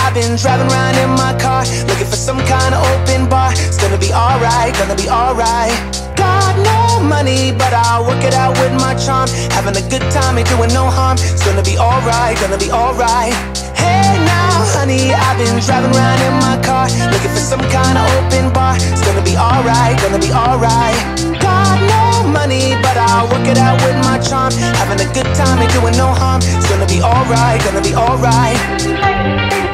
I've been driving around in my car, looking for some kind of open bar. It's gonna be alright, gonna be alright. Got no money, but I'll work it out with my charm. Having a good time, ain't doing no harm. It's gonna be alright, gonna be alright. Hey now, honey, I've been driving around in my car, looking for some kind of open bar. It's gonna be alright, gonna be alright. Got no money, but I'll work it out with my charm. Having a good time, ain't doing no harm. It's gonna be alright, gonna be alright.